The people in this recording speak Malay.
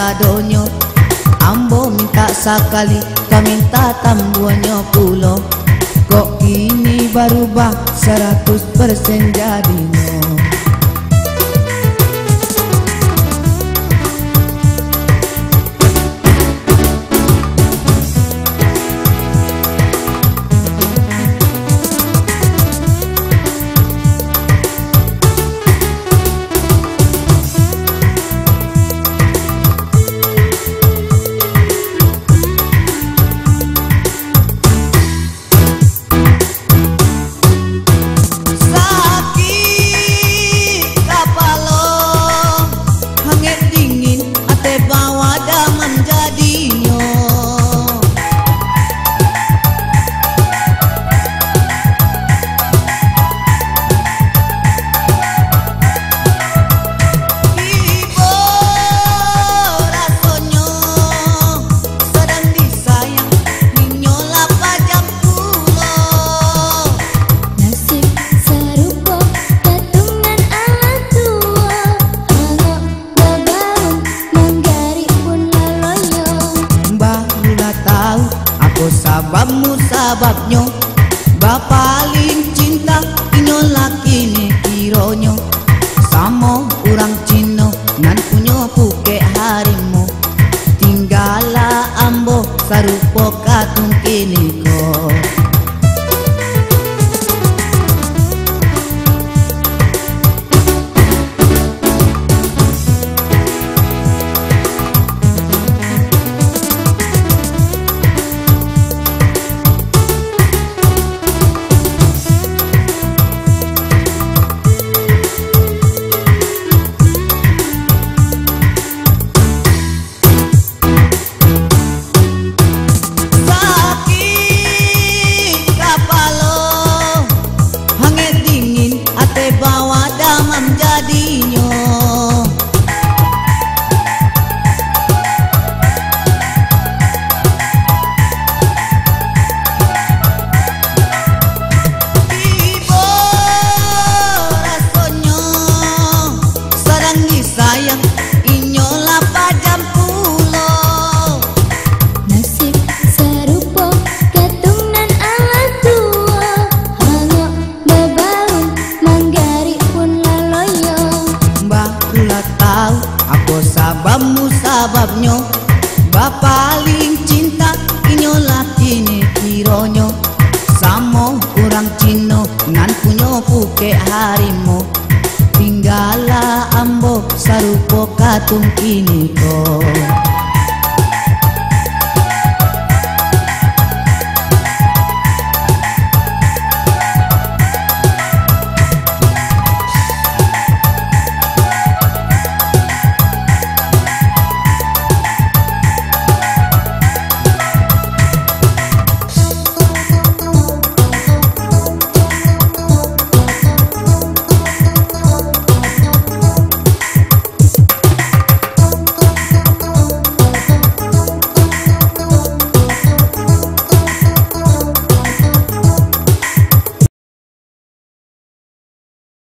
sadonyo. Ambo minta sekali, kau minta tambuannya pulo. Kok kini berubah 100% jadinya. Sababmu sababnyo, bapaling cinta inyo laki ni kironyo. Samo orang Cino nan punyo puke harimu. Tinggala ambo sarupo katung kini ko. Sababmu sababnyo, bapaling cinta inyo laki ni kironyo. Samo orang Cino nan punyo puke harimu. Tinggala ambo sarupo katung kini ko.